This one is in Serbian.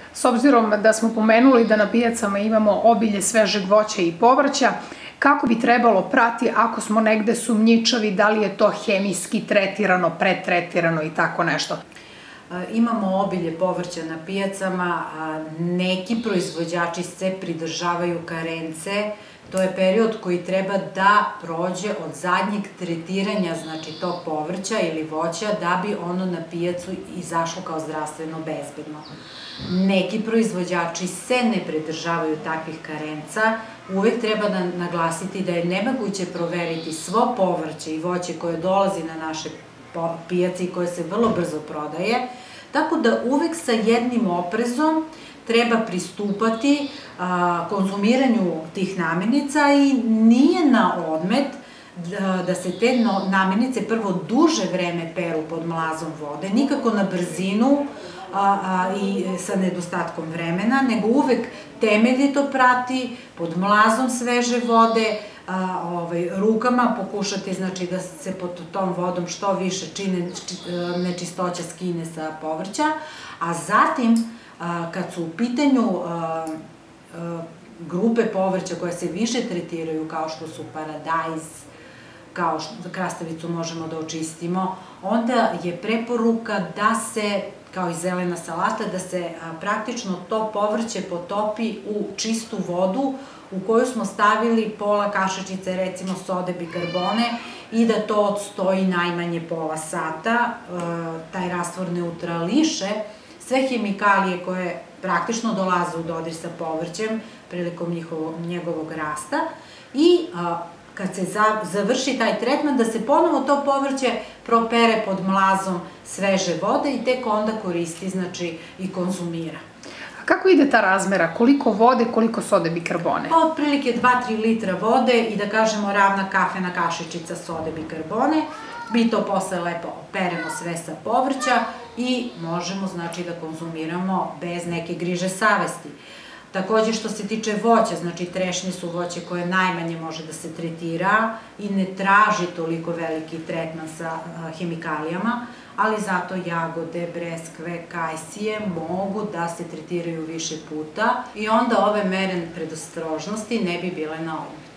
S obzirom da smo pomenuli da na pijacama imamo obilje svežeg voća i povrća, kako bi trebalo prati ako smo negde sumnjičavi da li je to hemijski tretirano, pretretirano i tako nešto? Imamo obilje povrća na pijacama, neki proizvođači se pridržavaju karence. To je period koji treba da prođe od zadnjeg tretiranja, znači tog povrća ili voća, da bi ono na pijacu izašlo kao zdravstveno bezbedno. Neki proizvođači se ne pridržavaju takvih karenca. Uvek treba da naglasiti da je nemoguće proveriti svo povrće i voće koje dolazi na naše pijace i koje se vrlo brzo prodaje, tako da uvek sa jednim oprezom treba pristupati konzumiranju tih namirnica i nije na odmet da se te namirnice prvo duže vreme peru pod mlazom vode, nikako na brzinu i sa nedostatkom vremena, nego uvek temeljito prati pod mlazom sveže vode, rukama pokušati da se pod tom vodom što više nečistoća skine sa povrća, a zatim kad su u pitanju grupe povrća koje se više tretiraju, kao što su paradajz, kao što krastavicu možemo da očistimo, onda je preporuka da se, kao i zelena salata, da se praktično to povrće potopi u čistu vodu u koju smo stavili pola kašičice, recimo sode bikarbone, i da to odstoji najmanje pola sata. Taj rastvor neutrališe sve hemikalije koje praktično dolaze u dodir sa povrćem prilikom njegovog rasta i kad se završi taj tretman, da se ponovo to povrće propere pod mlazom sveže vode i tek onda koristi, znači, i konzumira. A kako ide ta razmera? Koliko vode, koliko sode bikarbone? Otprilike 2-3 litra vode i da kažemo ravna kafena kašičica sode bikarbone. Mi to posle lepo peremo sve sa povrća i možemo, znači, da konzumiramo bez neke griže savesti. Takođe, što se tiče voća, znači trešnje su voće koje najmanje može da se tretira i ne traži toliko veliki tretman sa hemikalijama, ali zato jagode, breskve, kajsije mogu da se tretiraju više puta i onda ove mere predostrožnosti ne bi bile na odmet.